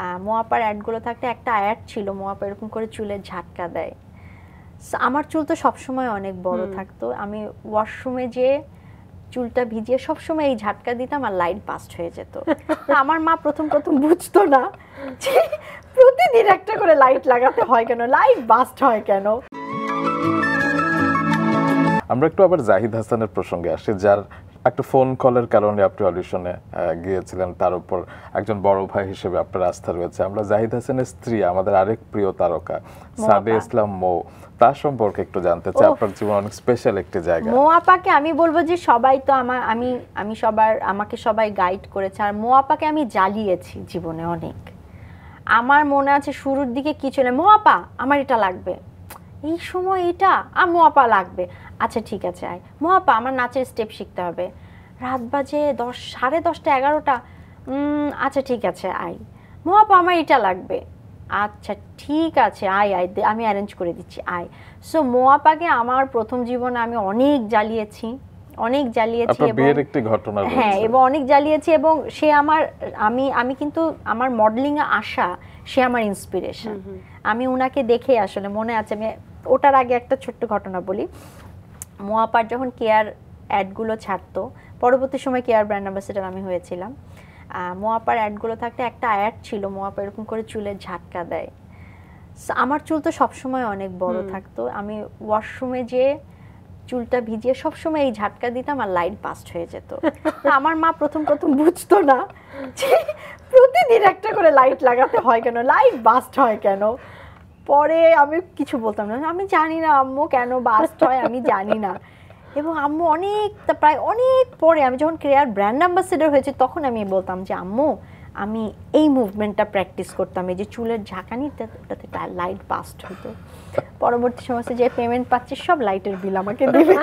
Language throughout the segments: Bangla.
মোয়াপার অ্যাডগুলো থাকতে একটা অ্যাড ছিল, মোয়াপা এরকম করে চুলের ঝাটকা দেয়। আমার চুল তো সবসময় অনেক বড় থাকতো, আমি ওয়াশরুমে যে চুলটা ভিজিয়ে সবসময় এই ঝাটকা দিতাম আর লাইট বাস্ট হয়ে যেত। আমার মা প্রথম প্রথম বুঝতো না যে প্রতিদিন একটা করে লাইট লাগাতে হয় কেন, লাইট বাস্ট হয় কেন। আমরা একটু আবার জাহিদ হাসানের প্রসঙ্গে আসি, যার একটা ফোন কলের কারণে আপনি অডিশনে গিয়েছিলেন, তার উপর একজন বড় ভাই হিসেবে আপনার আস্থা রয়েছে। আমরা জাহিদ হাসানের স্ত্রী, আমাদের আরেক প্রিয় তারকা সাদিয়া ইসলাম মৌ, তার সম্পর্কে একটু জানতে চাই। আপনার জীবন অনেক স্পেশাল একটি জায়গা। মৌ আপাকে আমি বলবো যে সবাই তো আমি আমাকে সবাই গাইড করেছে, আর মৌ আপাকে আমি জ্বালিয়েছি জীবনে অনেক। আমার মনে আছে শুরুর দিকে কি ছিল, মৌ আপা আমার এটা লাগবে, এই সময় এটা মৌ আপা লাগবে, আচ্ছা ঠিক আছে আয়। মৌ আপা আমার নাচের স্টেপ শিখতে হবে, রাত বাজে 10, 10:30, 11টা, আচ্ছা ঠিক আছে আয়। মৌ আপা আমার এটা লাগবে, আচ্ছা ঠিক আছে আয় আয়, আমি অ্যারেঞ্জ করে দিচ্ছি আয়। সো মৌ আপাকে আমার প্রথম জীবনে আমি অনেক জ্বালিয়েছি, অনেক জ্বালিয়েছি। বিয়ের একটি ঘটনা রয়েছে। হ্যাঁ, এবং অনেক জ্বালিয়েছি, এবং সে আমার আমি কিন্তু আমার মডেলিং এ আসা, সে আমার ইন্সপিরেশন। আমি উনাকে দেখে আসলে মনে আছে, আমি ওটার আগে একটা ছোট্ট ঘটনা বলি। মৌ আপার যখন কেয়ার অ্যাডগুলো ছাড়তো, পরবর্তী সময় কেয়ার ব্র্যান্ড অ্যাম্বাসেডর আমি হয়েছিলাম। মৌ আপার অ্যাডগুলো থাকতে একটা অ্যাড ছিল, মৌ আপা এরকম করে চুলের ঝাটকা দেয়। আমার চুল তো সবসময় অনেক বড় থাকতো, আমি ওয়াশরুমে যে চুলটা ভিজিয়ে সবসময় এই ঝাটকা দিতাম আর লাইট বাস্ট হয়ে যেত। আমার মা প্রথম প্রথম বুঝতো না যে প্রতিদিন একটা করে লাইট লাগাতে হয় কেন, লাইট বাস্ট হয় কেন। পরে আমি কিছু বলতাম না, আমি জানি না আম্মু কেন বাস্ট হয়, আমি জানি না। এবং আম্মু প্রায় অনেক পরে আমি যখন কেয়ার ব্র্যান্ড অ্যাম্বাসেডর হয়েছে, তখন আমি বলতাম যে আম্মু আমি এই মুভমেন্টটা প্র্যাকটিস করতাম, এই যে চুলের ঝাঁকানিটা, ওটাতে লাইট বাস্ট হতো। পরবর্তী সময় যে পেমেন্ট পাচ্ছি সব লাইটের বিল আমাকে দিবে।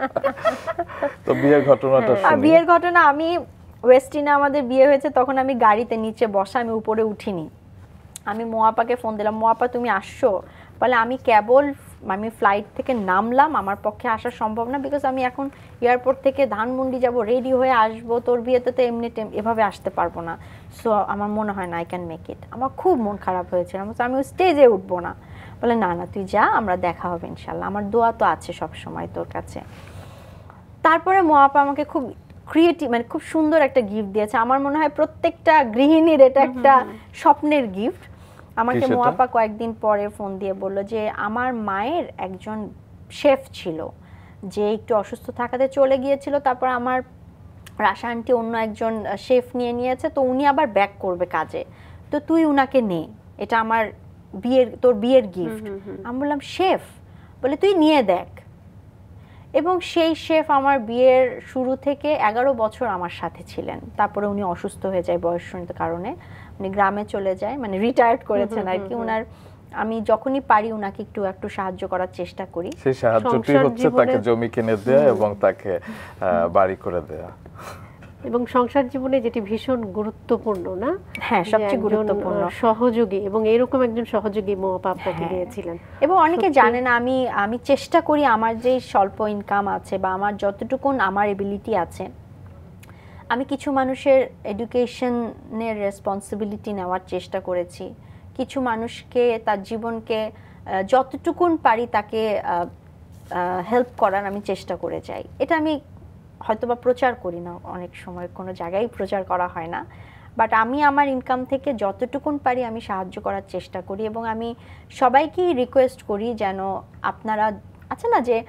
তো বিয়ের ঘটনাটা শুনি। বিয়ের ঘটনা, আমি ওয়েস্টিনে আমাদের বিয়ে হয়েছে, তখন আমি গাড়িতে নিচে বসা, আমি উপরে উঠিনি। আমি মৌ আপাকে ফোন দিলাম, মৌ আপা তুমি আসছো? বলে আমি ফ্লাইট থেকে নামলাম, আমার পক্ষে আসা সম্ভব না, বিকজ আমি এখন এয়ারপোর্ট থেকে ধানমন্ডি যাব, রেডি হয়ে আসবো, তোর বিয়েতে তো এভাবে আসতে পারবো না, সো আমার মনে হয় না আই ক্যান মেক ইট। আমার খুব মন খারাপ হয়েছিল, আমি স্টেজে উঠবো না। বলে না না তুই যা, আমরা দেখা হবে ইনশাল্লাহ, আমার দোয়া তো আছে সব সময় তোর কাছে। তারপরে মৌ আপা আমাকে খুব ক্রিয়েটিভ, মানে খুব সুন্দর একটা গিফট দিয়েছে। আমার মনে হয় প্রত্যেকটা গৃহিণীর এটা একটা স্বপ্নের গিফট। আমাকে মৌ আপা কয়েকদিন পরে ফোন দিয়ে বললো যে আমার মায়ের একজন শেফ ছিল, যে একটু অসুস্থ থাকাতে চলে গিয়েছিল, তারপর আমার রাশা আন্টি অন্য একজন শেফ নিয়েছে, তো উনি আবার ব্যাক করবে কাজে, তো তুই উনাকে নে, এটা আমার তোর বিয়ের গিফট। আমি বললাম শেফ? বলে তুই নিয়ে দেখ। এবং সেই শেফ আমার বিয়ের শুরু থেকে 11 বছর আমার সাথে ছিলেন। তারপরে উনি অসুস্থ হয়ে যায় বয়সজনিত কারণে, উনি গ্রামে চলে যায়, মানে রিটায়ার্ড করেছেন আর কি। আমি যখনই পারি উনাকে একটু সাহায্য করার চেষ্টা করি। সেই সাহায্যটি হচ্ছে তাকে জমি কিনে দেয়া এবং তাকে বাড়ি করে দেয়া। এবং সংসার জীবনে যেটি ভীষণ গুরুত্বপূর্ণ, না? হ্যাঁ, সবচেয়ে গুরুত্বপূর্ণ সহযোগী, এবং এরকম একজন সহযোগী মৌ আপা আপনাকে দিয়েছিলেন। এবং অনেকে জানে না, আমি চেষ্টা করি আমার যে স্বল্প ইনকাম আছে বা আমার যতটুকুন আমার এবিলিটি আছে, আমি কিছু মানুষের এডুকেশনের রেসপন্সিবিলিটি নেওয়ার চেষ্টা করেছি। কিছু মানুষকে তার জীবনকে যতটুকুন পারি তাকে হেল্প করার আমি চেষ্টা করে যাই। এটা আমি হয়তোবা প্রচার করি না, অনেক সময় কোনো জায়গায় প্রচার করা হয় না, বাট আমি আমার ইনকাম থেকে যতটুকুন পারি আমি সাহায্য করার চেষ্টা করি। এবং আমি সবাইকেই রিকোয়েস্ট করি যেন আপনারা, আছে না যে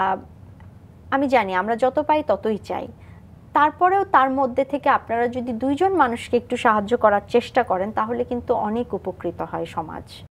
আমি জানি আমরা যত পাই ততই চাই, তারপরেও তার মধ্যে থেকে আপনারা যদি 2 জন মানুষকে একটু সাহায্য করার চেষ্টা করেন, তাহলে কিন্তু অনেক উপকৃত হয় সমাজ।